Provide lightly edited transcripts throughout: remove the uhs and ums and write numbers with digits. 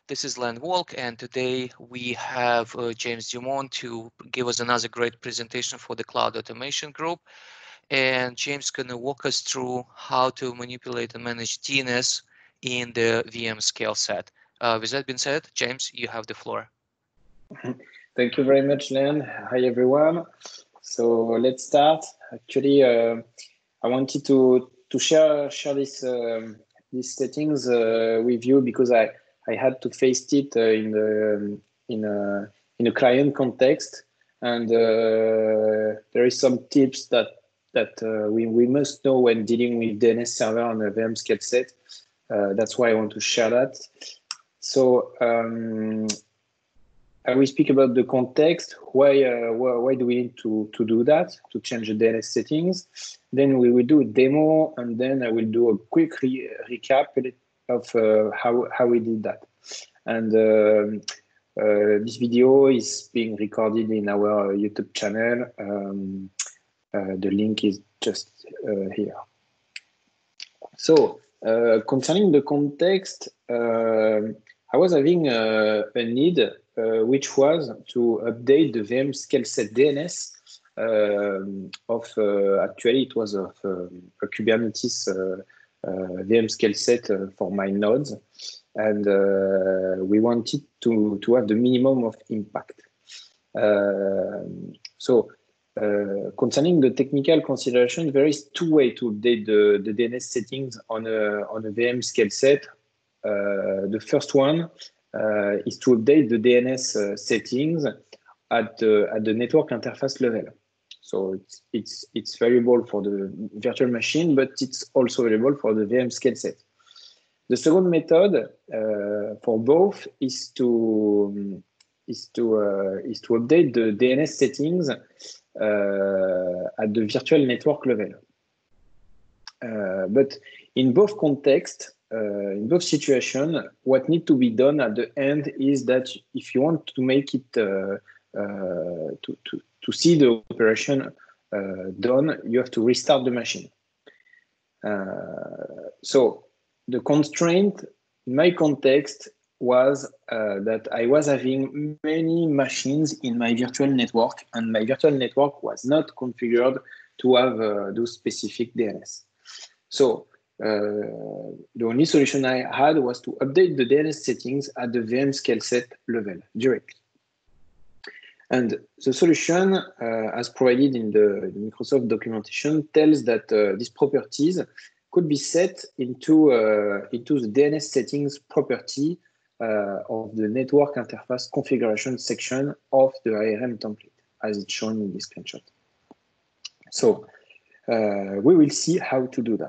This is Len Walk, and today we have James Dumont to give us another great presentation for the Cloud Automation Group. And James is going to walk us through how to manipulate and manage DNS in the VM scale set. With that being said, James, you have the floor. Thank you very much, Len. Hi, everyone. So let's start. Actually, I wanted to share this these settings with you because I had to face it in a client context, and there is some tips that we must know when dealing with DNS server on a VM scale set. That's why I want to share that. So I will speak about the context. Why do we need to do that, to change the DNS settings? Then we will do a demo, and then I will do a quick recap of how we did that. And this video is being recorded in our YouTube channel. The link is just here. So concerning the context, I was having a need, which was to update the VM scale set DNS actually it was of a Kubernetes VM scale set for my nodes, and we wanted to have the minimum of impact. Concerning the technical consideration, there is two ways to update the DNS settings on a VM scale set. The first one is to update the DNS settings at the network interface level. So it's variable for the virtual machine, but it's also available for the VM scale set. The second method for both is to update the DNS settings at the virtual network level. But in both contexts, in both situations, what needs to be done at the end is that if you want to make it to see the operation done, you have to restart the machine. So the constraint in my context was that I was having many machines in my virtual network, and my virtual network was not configured to have those specific DNS. So the only solution I had was to update the DNS settings at the VM scale set level directly. And the solution, as provided in the Microsoft documentation, tells that these properties could be set into the DNS settings property of the network interface configuration section of the ARM template, as it's shown in this screenshot. So we will see how to do that.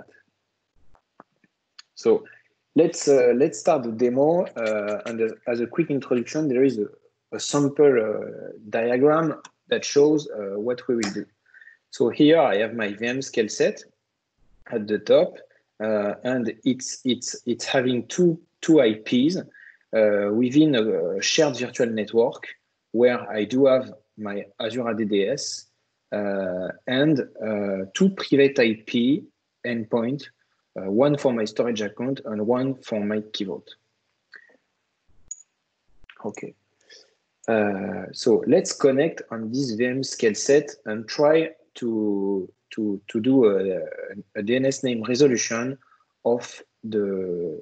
So let's start the demo. And as a quick introduction, there is a sample diagram that shows what we will do. So here I have my VM scale set at the top, and it's having two IPs within a shared virtual network where I do have my Azure ADDS and two private IP endpoints, one for my storage account and one for my key vault. Okay. So let's connect on this VM scale set and try to do a DNS name resolution of the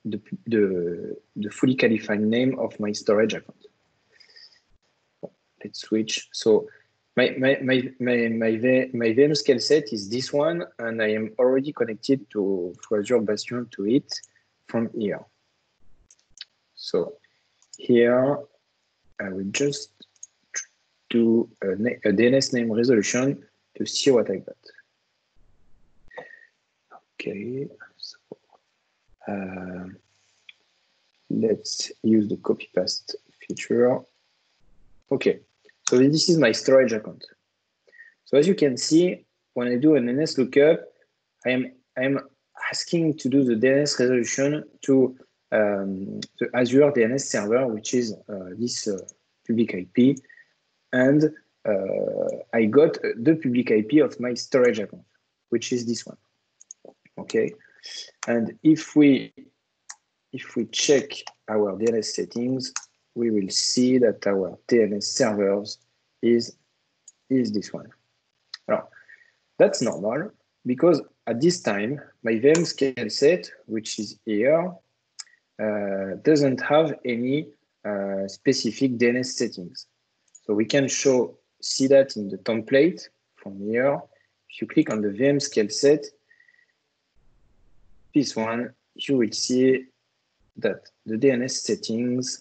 fully qualified name of my storage account. Let's switch. So my VM scale set is this one, and I am already connected to Azure Bastion to it from here. So here I will just do a DNS name resolution to see what I got. Okay, so let's use the copy paste feature. Okay, so this is my storage account. So as you can see, when I do an DNS lookup, I am asking to do the DNS resolution to the Azure DNS server, which is this public IP, and I got the public IP of my storage account, which is this one. Okay, and if we check our DNS settings, we will see that our DNS servers is this one. Now, that's normal because at this time, my VM scale set, which is here, doesn't have any specific DNS settings. So we can see that in the template from here. If you click on the VM scale set, this one, you will see that the DNS settings,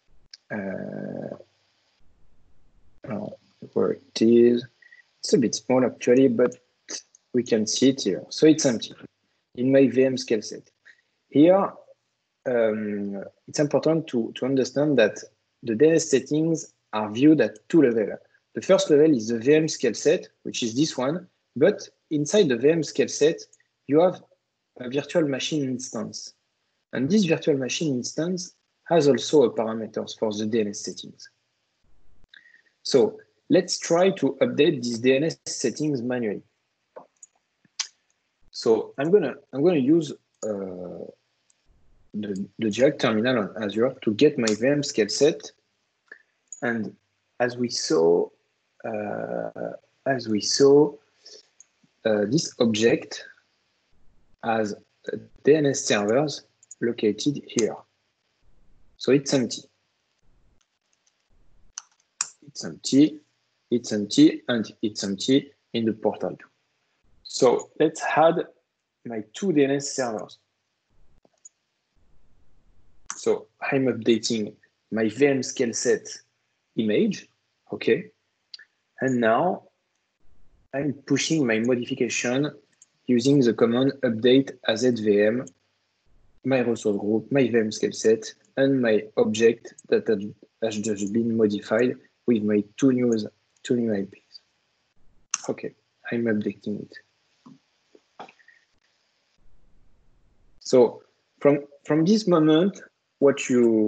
where it is, it's a bit small actually, but we can see it here. So it's empty in my VM scale set. Here, it's important to understand that the DNS settings are viewed at two levels. The first level is the VM scale set, which is this one, but inside the VM scale set, you have a virtual machine instance. And this virtual machine instance has also a parameters for the DNS settings. So let's try to update these DNS settings manually. So I'm gonna use the direct terminal on Azure to get my VM scale set. And as we saw, this object has DNS servers located here. So it's empty. It's empty, it's empty, and it's empty in the portal too. So let's add my two DNS servers. So I'm updating my VM scale set image, okay? And now I'm pushing my modification using the command update AZVM, my resource group, my VM scale set, and my object that has just been modified with my two new IPs. Okay, I'm updating it. So from this moment, what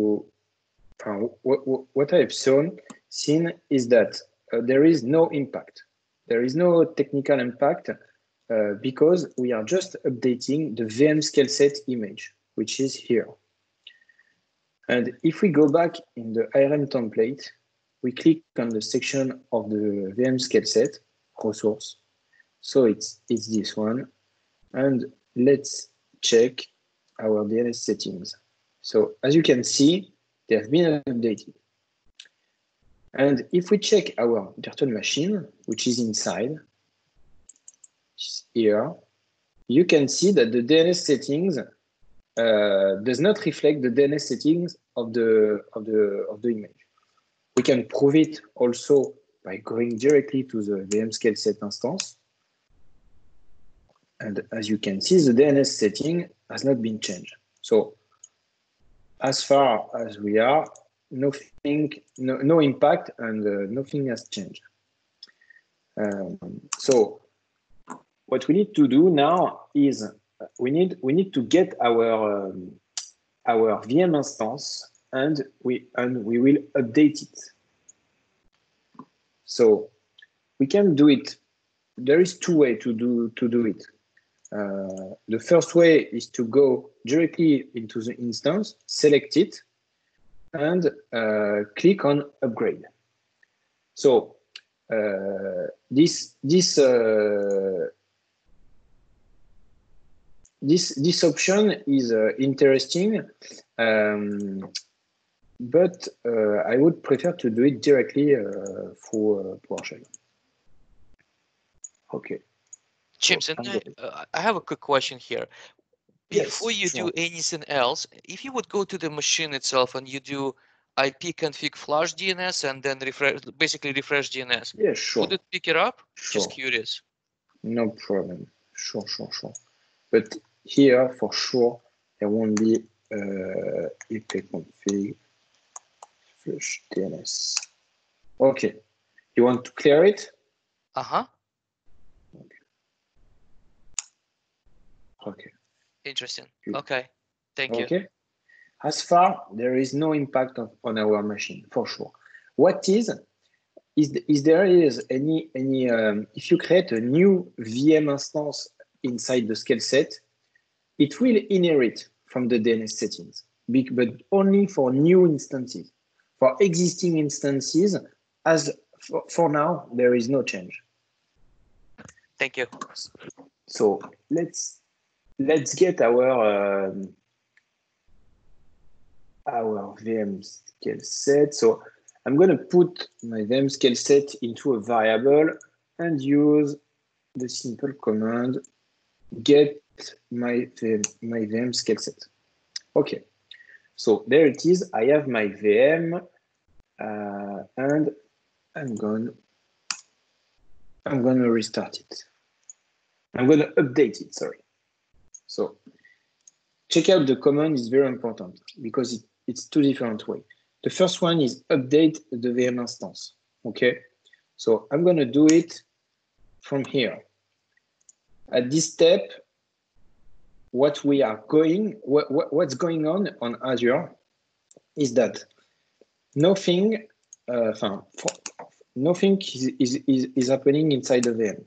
I've seen is that there is no impact. There is no technical impact because we are just updating the VM scale set image, which is here. And if we go back in the IRM template, we click on the section of the VM scale set, resource. So it's this one. And let's check our DNS settings. So as you can see, they have been updated. And if we check our virtual machine, which is inside, here, you can see that the DNS settings does not reflect the DNS settings of the image. We can prove it also by going directly to the VM scale set instance. And as you can see, the DNS setting has not been changed. So as far as we are, no impact, and nothing has changed. So what we need to do now is we need to get our VM instance, and we will update it. So we can do it. There is two ways to do it. The first way is to go directly into the instance, select it, and click on upgrade. So this option is interesting, but I would prefer to do it directly through PowerShell. Okay. James, So and I have a quick question here. Before you sure. do anything else, if you would go to the machine itself and you do ipconfig flush DNS and then basically refresh DNS, Yeah, sure. would it pick it up? Sure. Just curious. No problem. Sure. But here, for sure, there won't be ipconfig flush DNS. Okay. You want to clear it? Uh-huh. Okay. Interesting. Good. Okay. Thank you. Okay. As far, there is no impact on our machine, for sure. What is there any if you create a new VM instance inside the scale set, it will inherit from the DNS settings. but only for new instances. For existing instances, as for now, there is no change. Thank you. So let's get our VM scale set. So I'm going to put my VM scale set into a variable and use the simple command get my VM scale set. Okay, so there it is. I have my VM, and I'm going to restart it. I'm going to update it. Sorry. So check out the command is very important because it's two different ways. The first one is update the VM instance. Okay, so I'm going to do it from here. At this step, what's going on Azure is that nothing is happening inside the VM.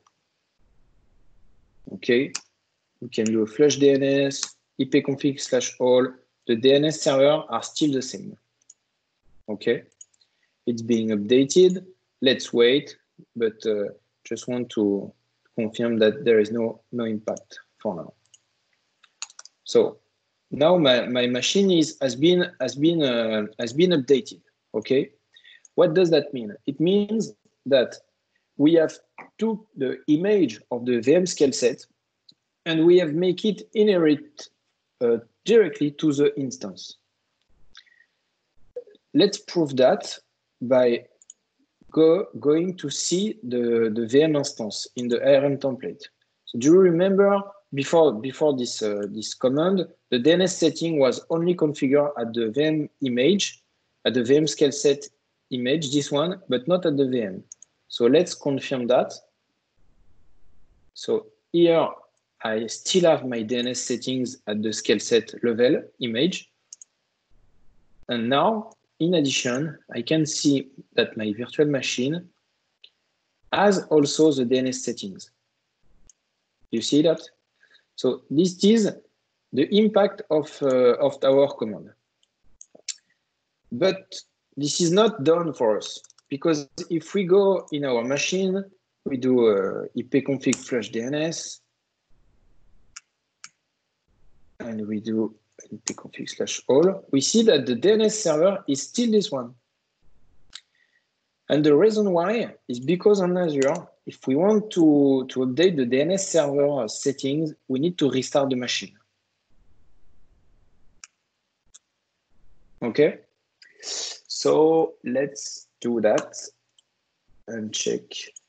Okay, we can do a flush DNS, ipconfig/all. The DNS server are still the same. Okay, it's being updated. Let's wait, but just want to confirm that there is no impact for now. So now my machine has been updated. Okay, what does that mean? It means that we have took the image of the VM scale set and we have make it inherit directly to the instance. Let's prove that by going to see the VM instance in the ARM template. So do you remember before this command, the DNS setting was only configured at the VM image, at the VM scale set image, this one, but not at the VM. So let's confirm that. So here I still have my DNS settings at the scale set level image. And now, in addition, I can see that my virtual machine has also the DNS settings. You see that? So this is the impact of our command. But this is not done for us because if we go in our machine, we do ipconfig flush DNS, and we do ipconfig/all. We see that the DNS server is still this one. And the reason why is because on Azure, if we want to update the DNS server settings, we need to restart the machine. Okay, so let's do that and check.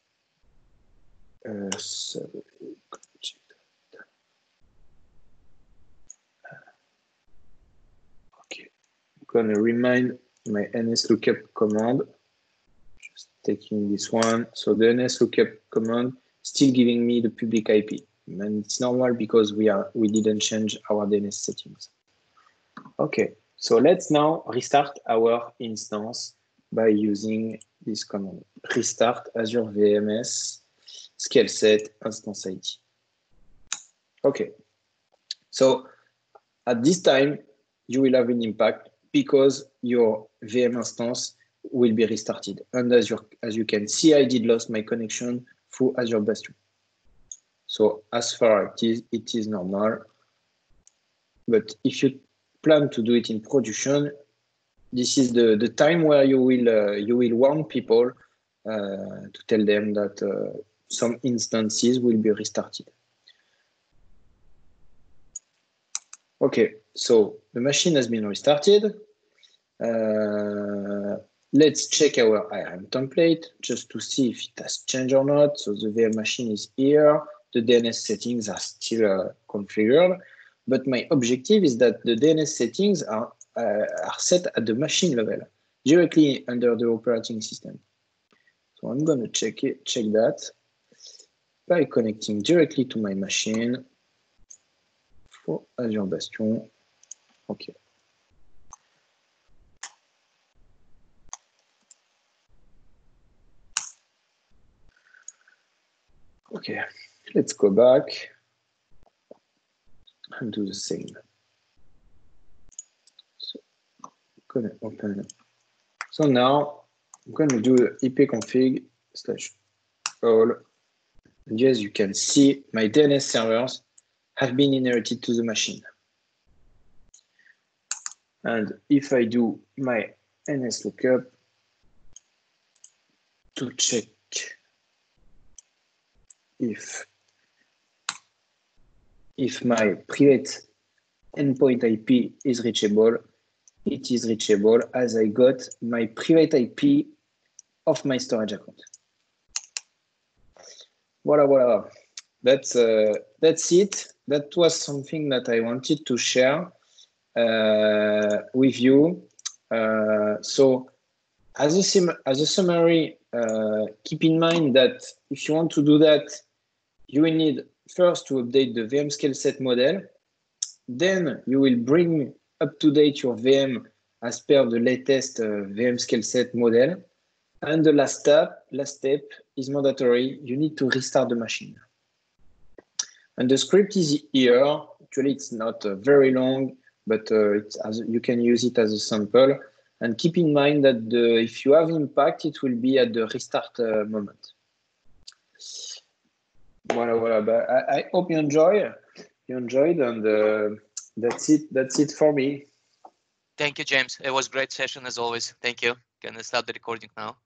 Okay, I'm gonna remind my nslookup command. Just taking this one. So the nslookup command still giving me the public IP, and it's normal because we didn't change our DNS settings. Okay, so let's now restart our instance by using this command: restart Azure VMS scale set instance ID. Okay, so at this time you will have an impact because your VM instance will be restarted. And as you can see, I did lost my connection through Azure Bastion. So as far as it is normal. But if you plan to do it in production, this is the time where you will warn people to tell them that some instances will be restarted. Okay, so the machine has been restarted. Let's check our ARM template just to see if it has changed or not. So the VM machine is here. The DNS settings are still configured. But my objective is that the DNS settings are set at the machine level, directly under the operating system. So I'm going to check that by connecting directly to my machine for Azure Bastion. Okay. Okay, let's go back and do the same. gonna open. So now I'm going to do ipconfig/all. And as you can see, my DNS servers have been inherited to the machine. And if I do my NSLookup to check if my private endpoint IP is reachable, it is reachable as I got my private IP of my storage account. Voila. That's it. That was something that I wanted to share with you. So as a summary, keep in mind that if you want to do that, you will need first to update the VM scale set model. Then you will bring up to date your VM as per the latest VM scale set model. And the last step is mandatory. You need to restart the machine. And the script is here. Actually, it's not very long, but you can use it as a sample. And keep in mind that if you have impact, it will be at the restart moment. Voila. But I hope you enjoyed, and that's it. That's it for me. Thank you, James. It was a great session as always. Thank you. Can I start the recording now?